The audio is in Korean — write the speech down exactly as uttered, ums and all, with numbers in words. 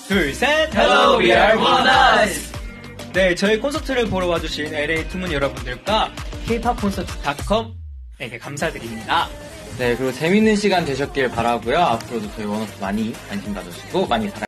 둘, 셋! Hello, we are Monas! 네, 저희 콘서트를 보러 와주신 엘에이 투문 여러분들과 케이팝 콘서트 닷컴에게 감사드립니다. 네, 그리고 재밌는 시간 되셨길 바라고요. 앞으로도 저희 원어스 많이 관심 가져주시고 많이 사랑해주세요.